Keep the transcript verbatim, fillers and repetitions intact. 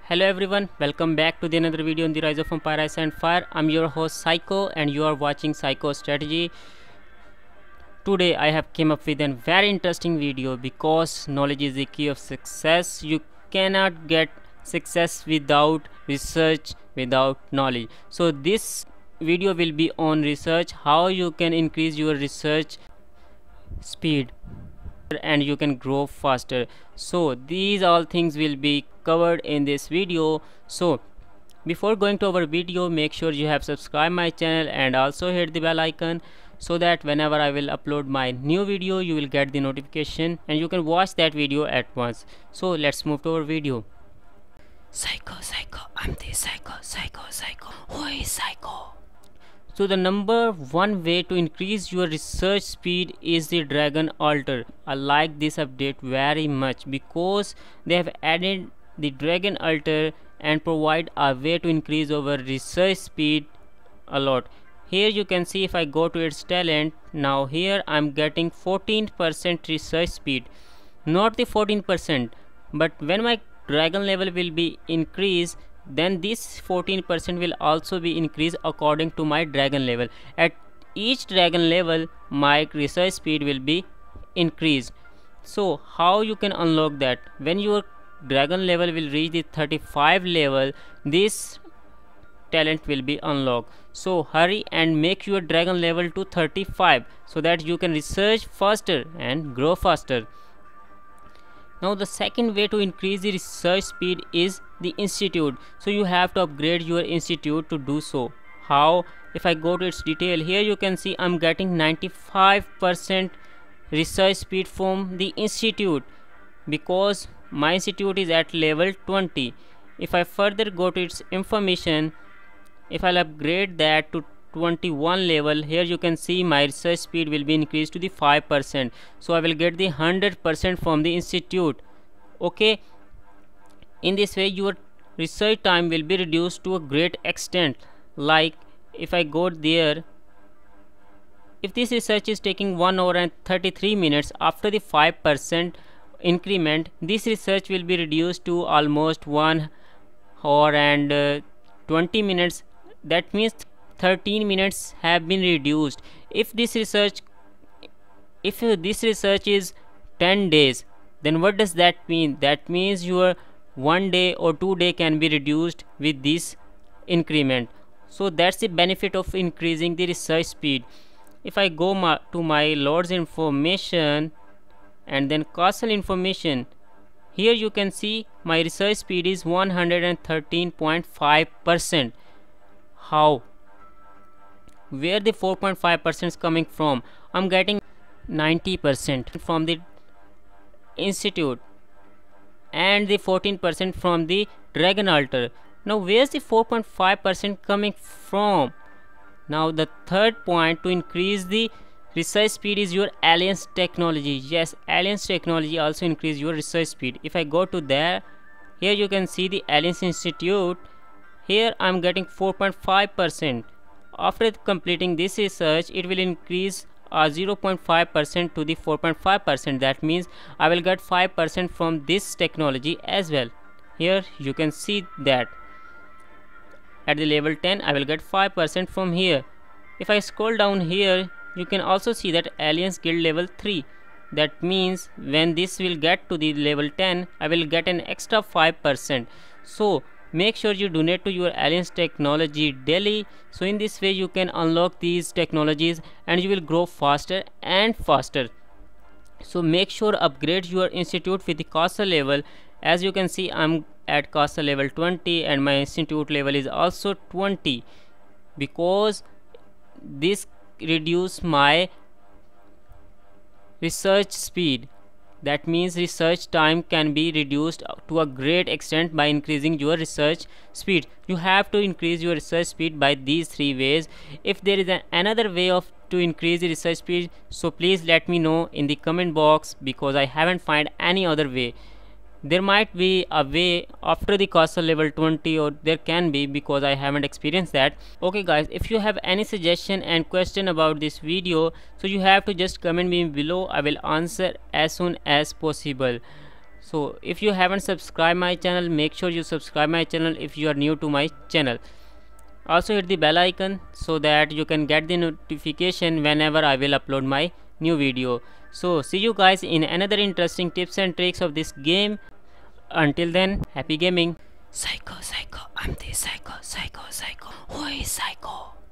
Hello everyone, welcome back to the another video on the Rise of Empire Ice and Fire. I'm your host Psycho and you are watching Psycho Strategy. Today I have came up with a very interesting video because knowledge is the key of success. You cannot get success without research, without knowledge. So this video will be on research, how you can increase your research speed and you can grow faster. So these all things will be covered in this video. So before going to our video, make sure you have subscribed my channel and also hit the bell icon so that whenever I will upload my new video you will get the notification and you can watch that video at once. So let's move to our video. Psycho, psycho, I'm the psycho, psycho, psycho. Who is psycho? So the number one way to increase your research speed is the Dragon Altar. I like this update very much because they have added the Dragon Altar and provide a way to increase our research speed a lot. Here you can see if I go to its talent, now here I am getting fourteen percent research speed. Not the fourteen percent, but when my dragon level will be increased, then this fourteen percent will also be increased according to my dragon level. At each dragon level my research speed will be increased. So how you can unlock that? When your dragon level will reach the thirty-five level, this talent will be unlocked. So hurry and make your dragon level to thirty-five so that you can research faster and grow faster. Now the second way to increase the research speed is the institute. So you have to upgrade your institute to do so. How? If I go to its detail, here you can see I'm getting ninety-five percent research speed from the institute because my institute is at level twenty. If I further go to its information, if I'll upgrade that to twenty-one level, here you can see my research speed will be increased to the five percent. So I will get the one hundred percent from the institute. Okay, in this way your research time will be reduced to a great extent. Like if I go there, if this research is taking one hour and thirty-three minutes, after the five percent increment this research will be reduced to almost one hour and uh, twenty minutes. That means thirteen minutes have been reduced. If this research if this research is ten days, then what does that mean? That means your one day or two day can be reduced with this increment. So that's the benefit of increasing the research speed. If I go ma to my lord's information and then castle information, here you can see my research speed is one hundred thirteen point five percent. How? Where the four point five percent is coming from? I'm getting ninety percent from the institute and the fourteen percent from the Dragon Altar. Now where's the four point five percent coming from? Now the third point to increase the research speed is your Alliance technology. Yes, Alliance technology also increase your research speed. If I go to there, here you can see the Alliance Institute. Here I am getting four point five percent. After completing this research, it will increase uh, zero point five percent to the four point five percent. That means I will get five percent from this technology as well. Here you can see that at the level ten I will get five percent from here. If I scroll down here, you can also see that Alliance Guild level three. That means when this will get to the level ten, I will get an extra five percent. So make sure you donate to your Alliance technology daily. So in this way you can unlock these technologies and you will grow faster and faster. So make sure upgrade your institute with the castle level. As you can see, I'm at castle level twenty and my institute level is also twenty because this reduce my research speed. That means research time can be reduced to a great extent by increasing your research speed. You have to increase your research speed by these three ways. If there is an another way of to increase the research speed, so please let me know in the comment box because I haven't find any other way. There might be a way after the castle level twenty, or there can be because I haven't experienced that. Okay guys, if you have any suggestion and question about this video, so you have to just comment me below. I will answer as soon as possible. So if you haven't subscribed my channel, make sure you subscribe my channel if you are new to my channel. Also hit the bell icon so that you can get the notification whenever I will upload my new video. So see you guys in another interesting tips and tricks of this game. Until then, happy gaming. Psycho, psycho, I'm the psycho, psycho, psycho. Who is psycho?